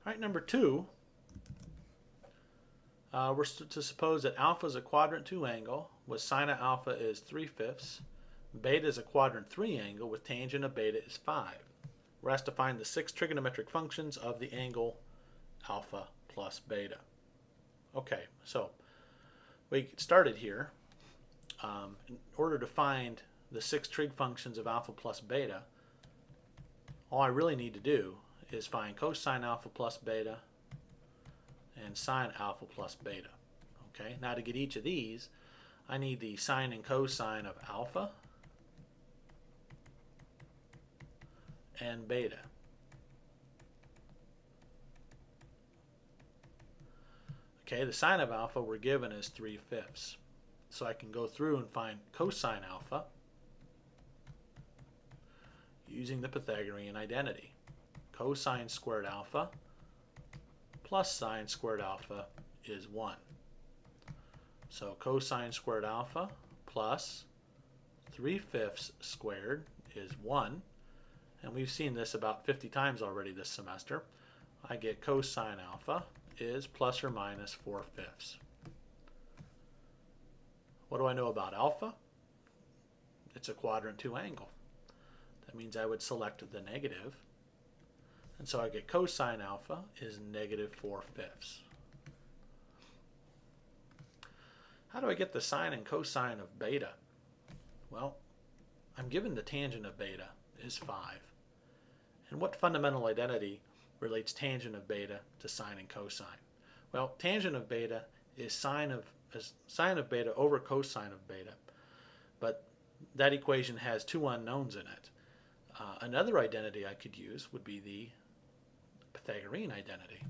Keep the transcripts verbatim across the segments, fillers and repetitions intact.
All right, number two, uh, we're to suppose that alpha is a quadrant two angle with sine of alpha is three fifths. Beta is a quadrant three angle with tangent of beta is five. We're asked to find the six trigonometric functions of the angle alpha plus beta. Okay, so we get started here. Um, in order to find the six trig functions of alpha plus beta, all I really need to do is find cosine alpha plus beta and sine alpha plus beta. Okay, now to get each of these, I need the sine and cosine of alpha and beta. Okay, the sine of alpha we're given is three fifths. So I can go through and find cosine alpha using the Pythagorean identity. Cosine squared alpha plus sine squared alpha is one. So cosine squared alpha plus three fifths squared is one. And we've seen this about fifty times already this semester. I get cosine alpha is plus or minus four fifths. What do I know about alpha? It's a quadrant two angle. That means I would select the negative. And so I get cosine alpha is negative four fifths. How do I get the sine and cosine of beta? Well, I'm given the tangent of beta is five. And what fundamental identity relates tangent of beta to sine and cosine? Well, tangent of beta is sine of is sine of beta over cosine of beta, but that equation has two unknowns in it. Uh, another identity I could use would be the Pythagorean identity.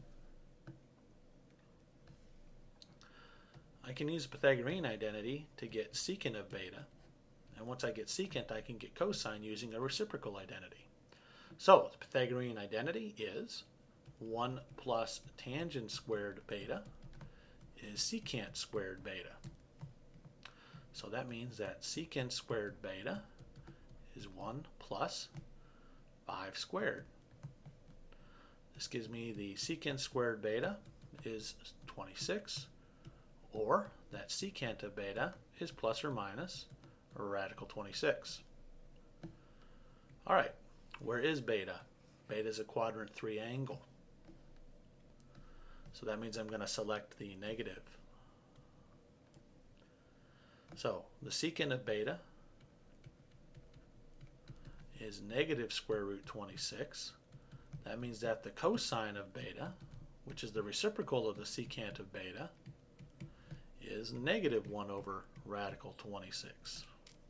I can use the Pythagorean identity to get secant of beta, and once I get secant, I can get cosine using a reciprocal identity. So the Pythagorean identity is one plus tangent squared beta is secant squared beta. So that means that secant squared beta is one plus five squared. This gives me the secant squared beta is twenty-six, or that secant of beta is plus or minus a radical twenty-six. All right, where is beta? Beta is a quadrant three angle. So that means I'm going to select the negative. So the secant of beta is negative square root twenty-six. That means that the cosine of beta, which is the reciprocal of the secant of beta, is negative one over radical twenty-six.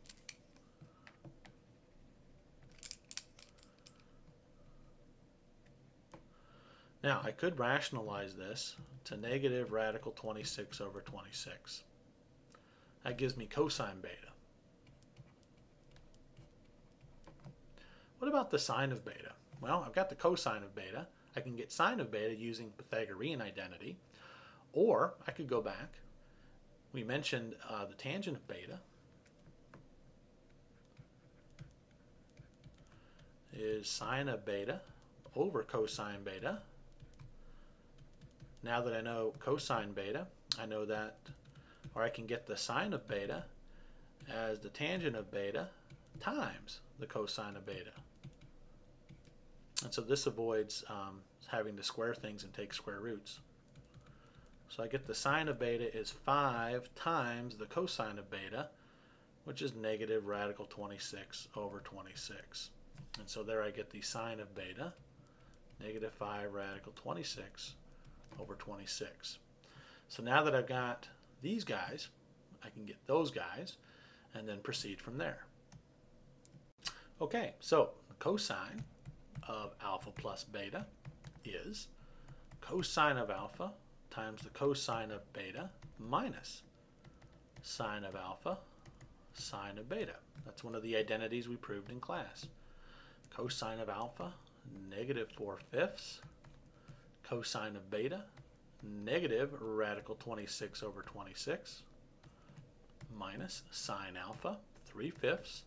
Now, I could rationalize this to negative radical twenty-six over twenty-six. That gives me cosine beta. What about the sine of beta? Well, I've got the cosine of beta. I can get sine of beta using Pythagorean identity, or I could go back. We mentioned uh, the tangent of beta is sine of beta over cosine beta. Now that I know cosine beta, I know that, or I can get the sine of beta as the tangent of beta times the cosine of beta. And so this avoids um, having to square things and take square roots. So I get the sine of beta is five times the cosine of beta, which is negative radical twenty-six over twenty-six. And so there I get the sine of beta, negative five radical twenty-six over twenty-six. So now that I've got these guys, I can get those guys and then proceed from there. Okay, so the cosine of alpha plus beta is cosine of alpha times the cosine of beta minus sine of alpha sine of beta. That's one of the identities we proved in class. Cosine of alpha, negative four fifths. Cosine of beta, negative radical twenty-six over twenty-six, minus sine alpha, three fifths,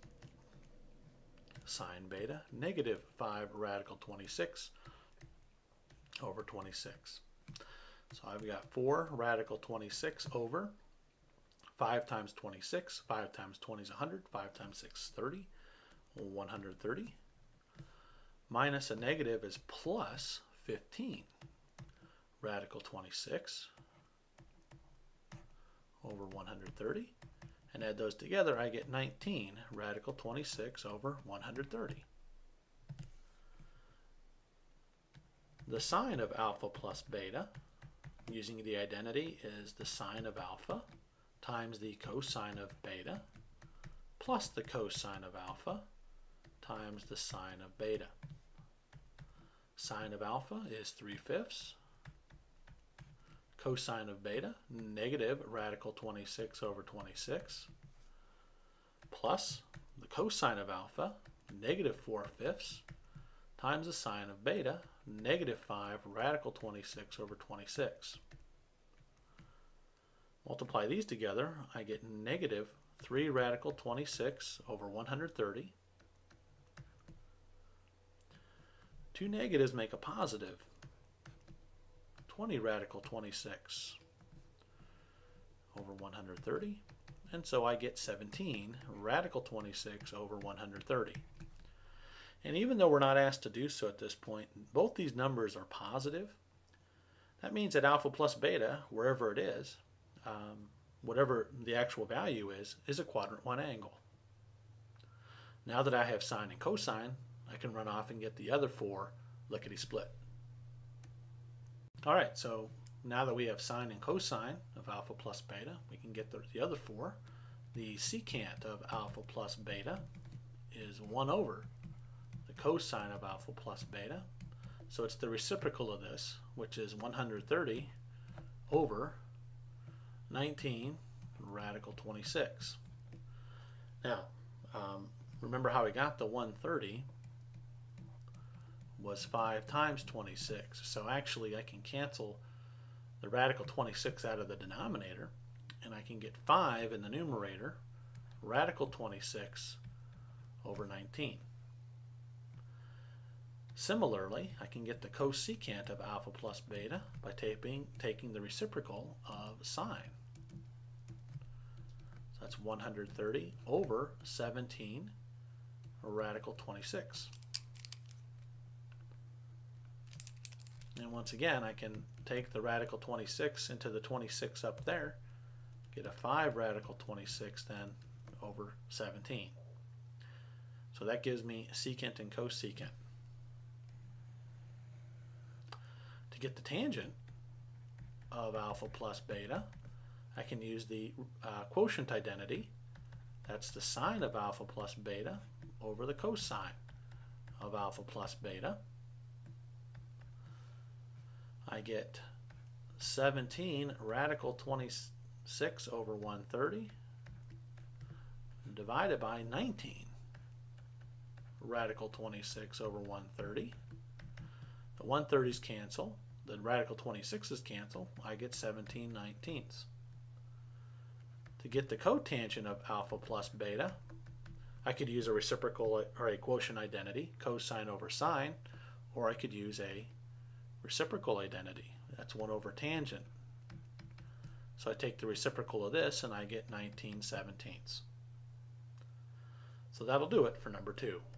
sine beta, negative five radical twenty-six over twenty-six. So I've got four radical twenty-six over five times twenty-six. five times twenty is one hundred. five times six is thirty. one hundred thirty. Minus a negative is plus fifteen. Radical twenty-six over one hundred thirty. And add those together, I get nineteen. Radical twenty-six over one hundred thirty. The sine of alpha plus beta, using the identity, is the sine of alpha times the cosine of beta plus the cosine of alpha times the sine of beta. Sine of alpha is three fifths. Cosine of beta, negative radical twenty-six over twenty-six, plus the cosine of alpha, negative four fifths, times the sine of beta, negative five radical twenty-six over twenty-six. Multiply these together, I get negative three radical twenty-six over one hundred thirty. Two negatives make a positive. twenty radical twenty-six over one hundred thirty, and so I get seventeen radical twenty-six over one hundred thirty. And even though we're not asked to do so at this point, both these numbers are positive. That means that alpha plus beta, wherever it is, um, whatever the actual value is, is a quadrant one angle. Now that I have sine and cosine, I can run off and get the other four lickety-split. All right, so now that we have sine and cosine of alpha plus beta, we can get the, the other four. The secant of alpha plus beta is one over the cosine of alpha plus beta. So it's the reciprocal of this, which is one hundred thirty over nineteen radical twenty-six. Now, um, remember how we got the one hundred thirty was five times twenty-six. So actually I can cancel the radical twenty-six out of the denominator, and I can get five in the numerator, radical twenty-six over nineteen. Similarly, I can get the cosecant of alpha plus beta by taking, taking the reciprocal of sine. So that's one hundred thirty over seventeen radical twenty-six. And once again, I can take the radical twenty-six into the twenty-six up there, get a five radical twenty-six then over seventeen. So that gives me secant and cosecant. To get the tangent of alpha plus beta, I can use the uh, quotient identity. That's the sine of alpha plus beta over the cosine of alpha plus beta. I get seventeen radical twenty-six over one hundred thirty divided by nineteen radical twenty-six over one hundred thirty. The one hundred thirties cancel, the radical twenty-sixes cancel, I get seventeen nineteenths. To get the cotangent of alpha plus beta, I could use a reciprocal or a quotient identity, cosine over sine, or I could use a reciprocal identity. That's one over tangent. So I take the reciprocal of this and I get nineteen seventeenths. So that'll do it for number two.